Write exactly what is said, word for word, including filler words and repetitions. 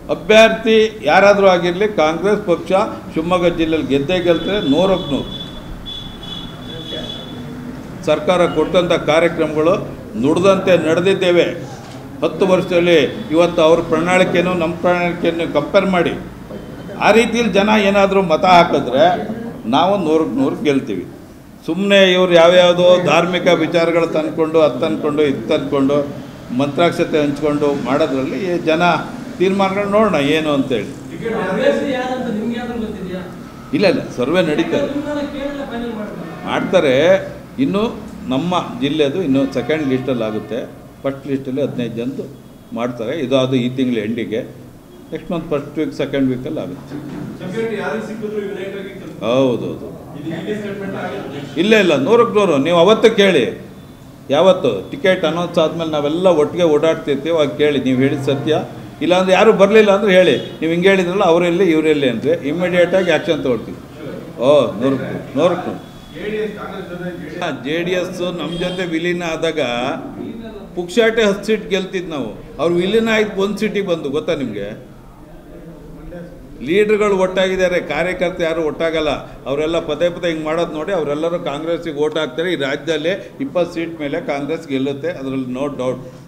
ಅಭ್ಯರ್ಥಿ ಯಾರಾದರೂ ಆಗಿರಲಿ ಕಾಂಗ್ರೆಸ್ ಪಕ್ಷ ಶಿವಮೊಗ್ಗ ಜಿಲ್ಲೆಯಲ್ಲಿ ಗೆದ್ದೇ ಗೆಲ್ತದೆ ನೂರಕ್ಕೆ ನೂರು. ಸರ್ಕಾರ ಕೊಟ್ಟಂಥ ಕಾರ್ಯಕ್ರಮಗಳು ನುಡಿದಂತೆ ನಡೆದಿದ್ದೇವೆ ಹತ್ತು ವರ್ಷದಲ್ಲಿ. ಇವತ್ತು ಅವ್ರ ಪ್ರಣಾಳಿಕೆಯನ್ನು ನಮ್ಮ ಪ್ರಣಾಳಿಕೆಯನ್ನು ಕಂಪೇರ್ ಮಾಡಿ ಆ ರೀತಿಯಲ್ಲಿ ಜನ ಏನಾದರೂ ಮತ ಹಾಕಿದ್ರೆ ನಾವು ನೂರಕ್ಕೆ ನೂರು ಗೆಲ್ತೀವಿ. ಸುಮ್ಮನೆ ಇವ್ರು ಯಾವ್ಯಾವುದೋ ಧಾರ್ಮಿಕ ವಿಚಾರಗಳು ತಂದ್ಕೊಂಡು ಅದು ತಂದ್ಕೊಂಡು ಇದು ತಂದ್ಕೊಂಡು ಮಂತ್ರಾಕ್ಷತೆ ಹಂಚ್ಕೊಂಡು ಮಾಡೋದ್ರಲ್ಲಿ ಜನ ತೀರ್ಮಾನಗಳು ನೋಡೋಣ ಏನು ಅಂತೇಳಿ. ಇಲ್ಲ ಇಲ್ಲ ಸರ್ವೆ ನಡೀತಾರೆ ಮಾಡ್ತಾರೆ. ಇನ್ನು ನಮ್ಮ ಜಿಲ್ಲೆದು ಇನ್ನು ಸೆಕೆಂಡ್ ಲಿಸ್ಟಲ್ಲಿ ಆಗುತ್ತೆ. ಫಸ್ಟ್ ಲಿಸ್ಟಲ್ಲಿ ಹದಿನೈದು ಜನದ್ದು ಮಾಡ್ತಾರೆ. ಇದು ಅದು ಈ ತಿಂಗಳ ಎಂಡಿಗೆ, next month first week second ವೀಕಲ್ಲಿ ಆಗುತ್ತೆ. ಹೌದೌದು. ಇಲ್ಲ ಇಲ್ಲ ನೂರಕ್ಕೆ ನೂರು. ನೀವು ಅವತ್ತು ಕೇಳಿ, ಯಾವತ್ತು ಟಿಕೆಟ್ ಅನೌನ್ಸ್ ಆದಮೇಲೆ ನಾವೆಲ್ಲ ಒಟ್ಟಿಗೆ ಓಡಾಡ್ತಿರ್ತೀವಿ, ಅವಾಗ ಕೇಳಿ ನೀವು ಹೇಳಿದ ಸತ್ಯ. ಇಲ್ಲಾಂದ್ರೆ ಯಾರು ಬರಲಿಲ್ಲ ಅಂದರೆ ಹೇಳಿ ನೀವು ಹಿಂಗೆ ಹೇಳಿದ್ರಲ್ಲ ಅವರೆಲ್ಲಿ ಇವರೆಲ್ಲಿ ಅಂದರೆ ಇಮ್ಮಿಡಿಯೇಟಾಗಿ ಆ್ಯಕ್ಷನ್ ತೊಗೊಳ್ತೀವಿ. ಓ ನೂರಕ್ಕೆ ನೂರಕ್ಕೆ ಜೆ ಡಿ ಎಸ್ ನಮ್ಮ ಜೊತೆ ವಿಲೀನ ಆದಾಗ ಪುಕ್ಷಾಟೆ ಹತ್ತು ಸೀಟ್ ಗೆಲ್ತಿದ್ದು ನಾವು. ಅವ್ರು ವಿಲೀನ ಆಯ್ತು ಒಂದು ಸೀಟಿಗೆ ಬಂದು, ಗೊತ್ತಾ ನಿಮಗೆ? ಲೀಡ್ರ್ಗಳು ಒಟ್ಟಾಗಿದ್ದಾರೆ, ಕಾರ್ಯಕರ್ತ ಯಾರು ಒಟ್ಟಾಗಲ್ಲ. ಅವರೆಲ್ಲ ಪದೇ ಪದೇ ಹಿಂಗೆ ಮಾಡೋದು ನೋಡಿ ಅವರೆಲ್ಲರೂ ಕಾಂಗ್ರೆಸ್ಸಿಗೆ ಓಟ್ ಹಾಕ್ತಾರೆ. ಈ ರಾಜ್ಯದಲ್ಲೇ ಇಪ್ಪತ್ತು ಸೀಟ್ ಮೇಲೆ ಕಾಂಗ್ರೆಸ್ ಗೆಲ್ಲುತ್ತೆ, ಅದರಲ್ಲಿ ನೋ ಡೌಟ್.